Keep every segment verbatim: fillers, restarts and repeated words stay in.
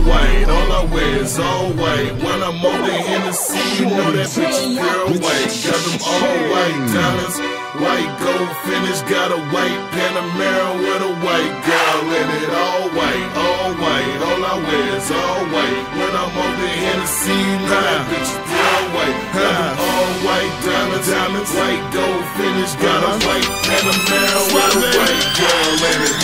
white. All I wear is all white. When I'm over in the sea, you know that bitch is pure white. Got them all white diamonds, white gold finish. Got a white Panamera with a white girl in it. All white, all white. All I wear is all white. When I'm over in the sea, you know that bitch is pure white. Got them all white diamonds, diamonds, white gold finish. Got a white Panamera with a white girl in it.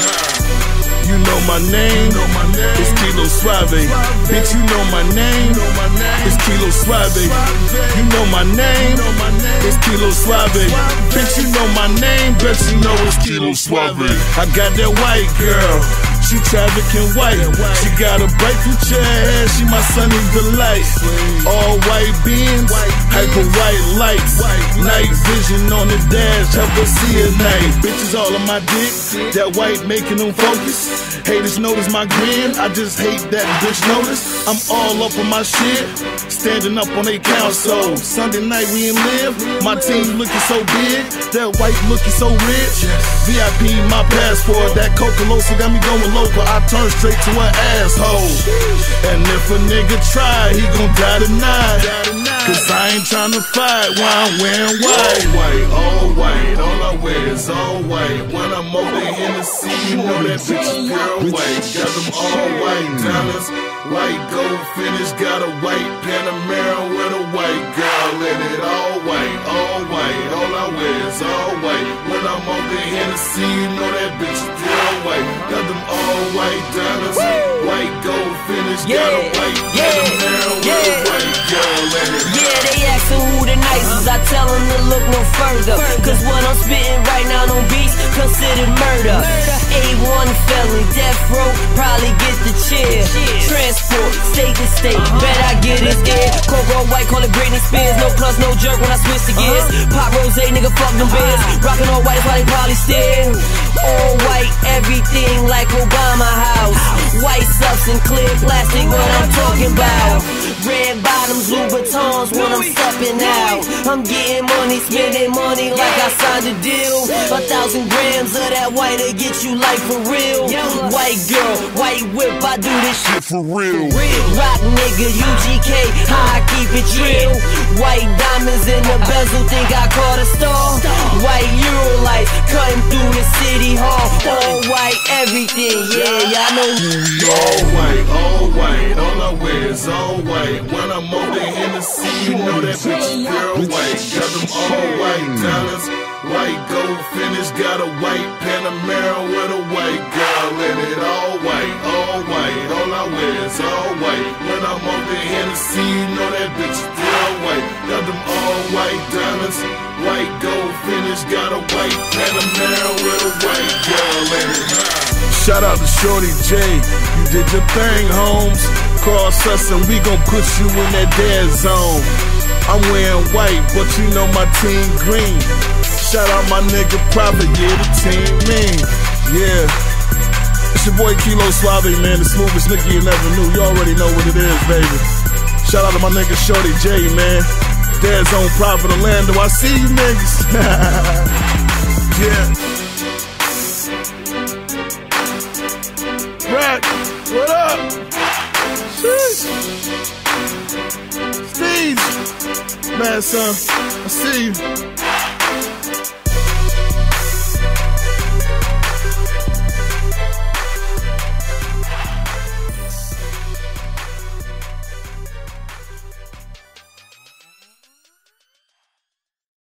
You know my name, it's Khelo Suave. Bitch, you know my name, it's Khelo Suave. You know my name, it's Khelo Suave. Bitch, you know my name, bet you know it's Khelo Suave. I got that white girl, she trafficking white. She got a bright future ahead, she my sunny delight. All white beams, hyper white lights. Night vision on the dash, help her see at night. Bitches all on my dick, that white making them focus. Haters notice my grin, I just hate that bitch notice. I'm all up on my shit, standing up on they console. Sunday night we in live, my team looking so big, that white looking so rich. V I P my passport, that Khelo Suave got me going local. I turn straight to an asshole. And if a nigga try, he gon' die tonight. Cause I ain't tryna fight while I'm wearing white. All white, all white, all I wear is all white. When I'm over in the sea, you know that bitch is pure white. Got them all white diamonds, white gold finish. Got a white Panamera with a white girl in it. All white, all white, all I wear is all white. When I'm over in the sea, you know that bitch is pure white. Got them all white diamonds, white gold finish. Got a white Panamera with a white girl in it. Yeah, they asking who the nicest, I tell them to look no further. Cause what I'm spitting right now on beats, considered murder. A one felon, death row, probably get the chair. Transport, state to state, bet I get it there. Coco white, call it Britney Spears. No plus, no jerk when I switch the gears. Pop rose, nigga, fuck them beers. Rockin' all white, that's why they probably stare. All white, everything like Obama house. White subs and clear plastic, what I'm talking about. Red bottoms, Louboutins when I'm stepping out. I'm getting money, spending money like I signed a deal. A thousand grams of that white to get you life for real. White girl, white whip, I do this shit for real. Rock nigga, U G K, how I keep it real. White diamonds in the bezel, think I caught a star. White Euro lights, cutting through the city hall. All white, everything, yeah, y'all know who we are. All white, all white, all I wear is all white. When I'm over in the sea, you know that bitch is pure white. Got them all white diamonds, white gold finish. Got a white Panamera with a white girl in it. All white, all white, all I wear is all white. When I'm over in the sea, you know that bitch is pure white. Got them all white diamonds, white gold finish. Got a white Panamera with a white girl in it. Shout out to Shorty Jay, you did your thing, Holmes. Cross us and we gon' put you in that dead zone. I'm wearing white, but you know my team green. Shout out my nigga Prophet, yeah, the team mean. Yeah, it's your boy Khelo Suave, man, the smoothest nigga you never knew. You already know what it is, baby. Shout out to my nigga Shorty Jay, man. Dead zone Prophet Orlando, I see you niggas. Yeah. Irak, what up? Sheesh. Steve, man, son, I see you.